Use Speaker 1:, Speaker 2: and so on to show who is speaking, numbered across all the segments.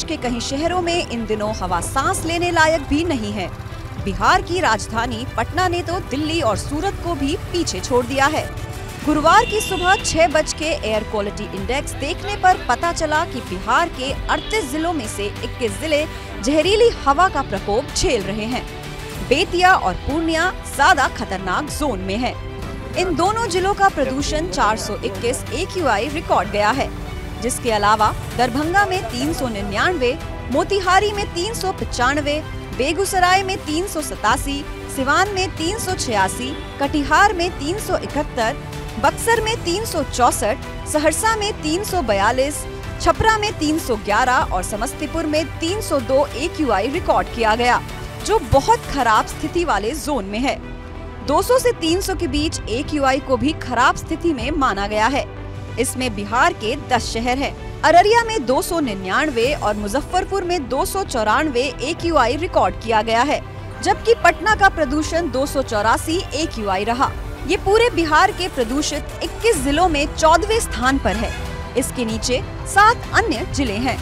Speaker 1: के कई शहरों में इन दिनों हवा सांस लेने लायक भी नहीं है। बिहार की राजधानी पटना ने तो दिल्ली और सूरत को भी पीछे छोड़ दिया है। गुरुवार की सुबह 6 बज के एयर क्वालिटी इंडेक्स देखने पर पता चला कि बिहार के 38 जिलों में से 21 जिले जहरीली हवा का प्रकोप झेल रहे हैं। बेतिया और पूर्णिया ज्यादा खतरनाक जोन में है। इन दोनों जिलों का प्रदूषण 421 AQI रिकॉर्ड गया है, जिसके अलावा दरभंगा में 399, मोतिहारी में 395, बेगूसराय में 387, सिवान में 386, कटिहार में 371, बक्सर में 364, सहरसा में 342, छपरा में 311 और समस्तीपुर में 302 AQI रिकॉर्ड किया गया, जो बहुत खराब स्थिति वाले जोन में है। 200 से 300 के बीच AQI को भी खराब स्थिति में माना गया है। इसमें बिहार के 10 शहर हैं। अररिया में 299 और मुजफ्फरपुर में 294 AQI रिकॉर्ड किया गया है, जबकि पटना का प्रदूषण 284 AQI रहा। ये पूरे बिहार के प्रदूषित 21 जिलों में 14वें स्थान पर है। इसके नीचे 7 अन्य जिले हैं।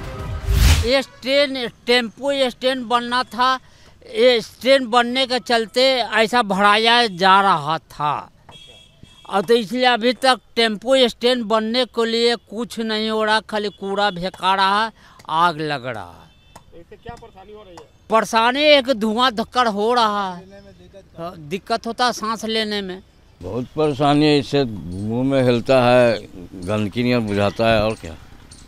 Speaker 2: ये टेम्पो स्टैंड बनना था, ये स्टैंड बनने के चलते ऐसा बढ़ाया जा रहा था, और तो इसलिए अभी तक टेम्पो स्टैंड बनने के लिए कुछ नहीं हो रहा, खाली कूड़ा फेंका रहा, आग लग रहा है।
Speaker 3: इससे क्या परेशानी हो रही है?
Speaker 2: परेशानी एक धुआं धक्कड़ हो रहा है, दिक्कत होता है सांस लेने में।
Speaker 4: बहुत परेशानी है, इससे मुंह में हिलता है, गंदगी नहीं बुझाता है, और क्या।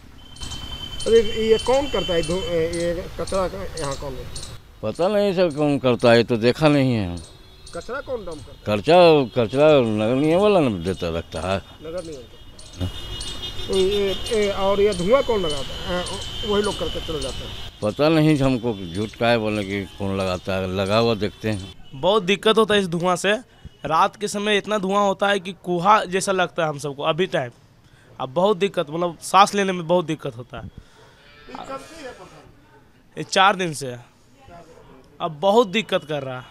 Speaker 3: अरे ये कौन करता है ये कचरा यहाँ कौन है?
Speaker 4: पता नहीं सर कौन करता है, तो देखा नहीं है।
Speaker 3: कचरा कौन डंप करता है?
Speaker 4: कचरा नगर निगम वाला न देता रखता है।
Speaker 3: नगर निगम तो ये और ये धुआं कौन लगाता है? वही लोग करके चले जाते हैं।
Speaker 4: पता नहीं हमको, झूठ का है बोलने की कौन लगाता है, लगा हुआ देखते हैं।
Speaker 5: बहुत दिक्कत होता है इस धुआं से। रात के समय इतना धुआं होता है कि कुहा जैसा लगता है हम सबको अभी टाइम। अब बहुत दिक्कत, मतलब सांस लेने में बहुत दिक्कत होता है। ये 4 दिन से अब बहुत दिक्कत कर रहा है।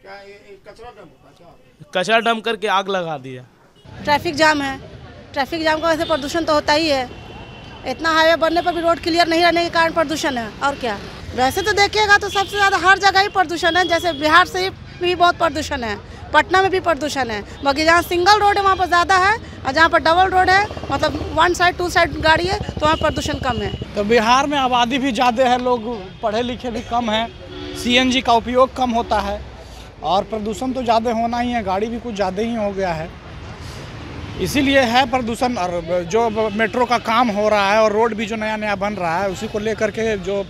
Speaker 5: कचरा डंप करके आग लगा दिया।
Speaker 6: ट्रैफिक जाम है, ट्रैफिक जाम का वैसे प्रदूषण तो होता ही है। इतना हाईवे बनने पर भी रोड क्लियर नहीं रहने के कारण प्रदूषण है, और क्या। वैसे तो देखिएगा तो सबसे ज़्यादा हर जगह ही प्रदूषण है। जैसे बिहार से भी बहुत प्रदूषण है, पटना में भी प्रदूषण है, बाकी जहाँ सिंगल रोड है वहाँ पर ज़्यादा है, और जहाँ पर डबल रोड है, मतलब 1 साइड 2 साइड गाड़ी है, तो वहाँ प्रदूषण कम है।
Speaker 7: तो बिहार में आबादी भी ज़्यादा है, लोग पढ़े लिखे भी कम हैं, CNG का उपयोग कम होता है, और प्रदूषण तो ज़्यादा होना ही है, गाड़ी भी कुछ ज़्यादा ही हो गया है, इसीलिए है प्रदूषण। और जो मेट्रो का काम हो रहा है और रोड भी जो नया नया बन रहा है, उसी को लेकर के जो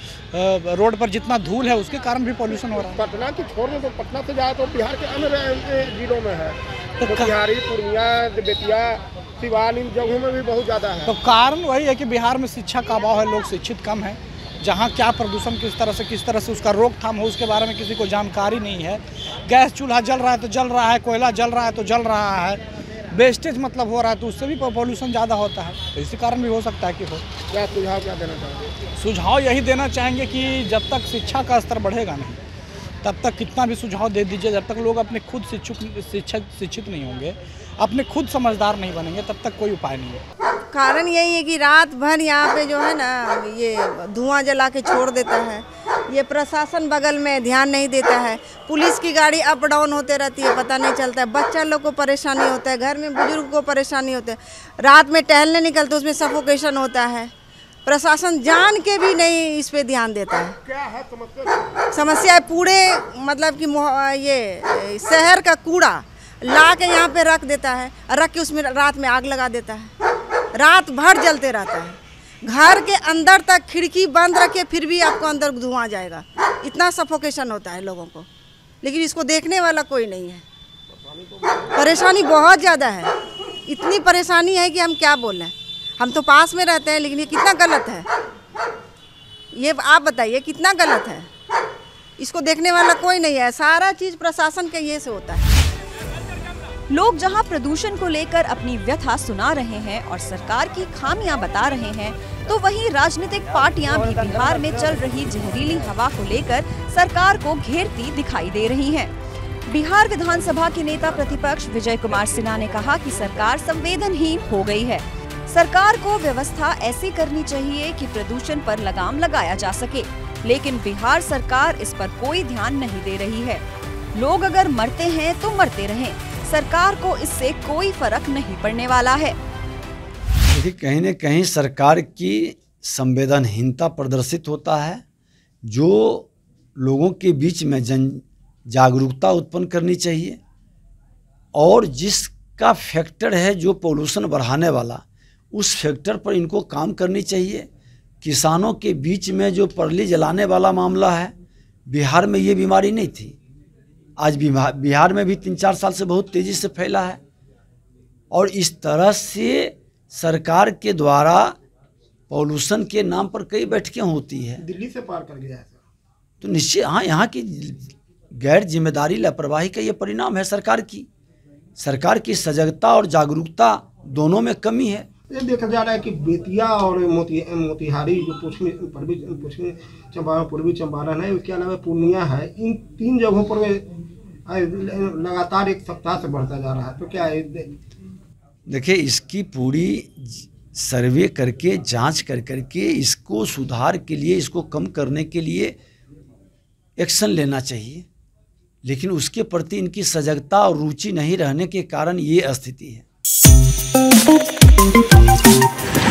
Speaker 7: रोड पर जितना धूल है उसके कारण भी पॉल्यूशन हो रहा है।
Speaker 3: पटना की छोड़ने तो पटना से जाए तो बिहार के अन्य जिलों में है, तो बिहारी, पूर्णिया, बेतिया, सिवान, इन जगहों में भी बहुत ज़्यादा है।
Speaker 7: तो कारण वही है कि बिहार में शिक्षा का अभाव है, लोग शिक्षित कम है। जहाँ क्या प्रदूषण किस तरह से उसका रोकथाम हो, उसके बारे में किसी को जानकारी नहीं है। गैस चूल्हा जल रहा है तो जल रहा है, कोयला जल रहा है तो जल रहा है, वेस्टेज मतलब हो रहा है, तो उससे भी पॉल्यूशन ज़्यादा होता है। तो इसी कारण भी हो सकता है कि हो।
Speaker 3: क्या सुझाव क्या देना चाहेंगे?
Speaker 7: सुझाव यही देना चाहेंगे कि जब तक शिक्षा का स्तर बढ़ेगा नहीं, तब तक कितना भी सुझाव दे दीजिए, जब तक लोग अपने खुद शिक्षित नहीं होंगे, अपने खुद समझदार नहीं बनेंगे, तब तक कोई उपाय नहीं है।
Speaker 6: कारण यही है कि रात भर यहाँ पे जो है ना, ये धुआं जला के छोड़ देता है। ये प्रशासन बगल में ध्यान नहीं देता है, पुलिस की गाड़ी अप डाउन होते रहती है, पता नहीं चलता है। बच्चा लोग को परेशानी होता है, घर में बुजुर्ग को परेशानी होता है, रात में टहलने निकलते उसमें सफोकेशन होता है। प्रशासन जान के भी नहीं इस पे ध्यान देता है।
Speaker 3: क्या है समस्या?
Speaker 6: समस्या पूरे मतलब कि ये शहर का कूड़ा ला के यहाँ पे रख देता है, रख के उसमें रात में आग लगा देता है, रात भर जलते रहता है। घर के अंदर तक खिड़की बंद रखे फिर भी आपको अंदर धुआं जाएगा, इतना सफोकेशन होता है लोगों को, लेकिन इसको देखने वाला कोई नहीं है। परेशानी बहुत ज़्यादा है, इतनी परेशानी है कि हम क्या बोलें। हम तो पास में रहते हैं, लेकिन ये कितना गलत है, ये आप बताइए कितना गलत है। इसको देखने वाला कोई नहीं है, सारा चीज़ प्रशासन के ये से होता है।
Speaker 1: लोग जहां प्रदूषण को लेकर अपनी व्यथा सुना रहे हैं और सरकार की खामियां बता रहे हैं, तो वहीं राजनीतिक पार्टियां भी बिहार में चल रही जहरीली हवा को लेकर सरकार को घेरती दिखाई दे रही हैं। बिहार विधानसभा के नेता प्रतिपक्ष विजय कुमार सिन्हा ने कहा कि सरकार संवेदनहीन हो गई है। सरकार को व्यवस्था ऐसी करनी चाहिए कि प्रदूषण पर लगाम लगाया जा सके, लेकिन बिहार सरकार इस पर कोई ध्यान नहीं दे रही है। लोग अगर मरते हैं तो मरते रहें, सरकार को इससे कोई फर्क नहीं पड़ने वाला है।
Speaker 8: देखिए, कहीं न कहीं सरकार की संवेदनहीनता प्रदर्शित होता है। जो लोगों के बीच में जन जागरूकता उत्पन्न करनी चाहिए और जिसका फैक्टर है जो पोल्यूशन बढ़ाने वाला, उस फैक्टर पर इनको काम करनी चाहिए। किसानों के बीच में जो पराली जलाने वाला मामला है, बिहार में ये बीमारी नहीं थी, आज बिहार में भी 3-4 साल से बहुत तेज़ी से फैला है। और इस तरह से सरकार के द्वारा पॉल्यूशन के नाम पर कई बैठकें होती है,
Speaker 3: दिल्ली से पार कर गया है
Speaker 8: तो निश्चय हाँ, यहाँ की गैर जिम्मेदारी लापरवाही का ये परिणाम है। सरकार की सजगता और जागरूकता दोनों में कमी है।
Speaker 3: ये देखा जा रहा है कि बेतिया और मोतिहारी जो पूर्वी चंपारण है, उसके अलावा पूर्णिया है, इन 3 जगहों पर लगातार 1 सप्ताह से बढ़ता जा रहा है। तो क्या है?
Speaker 8: देखिए, इसकी पूरी सर्वे करके जांच करके इसको सुधार के लिए, इसको कम करने के लिए एक्शन लेना चाहिए, लेकिन उसके प्रति इनकी सजगता और रुचि नहीं रहने के कारण ये स्थिति है।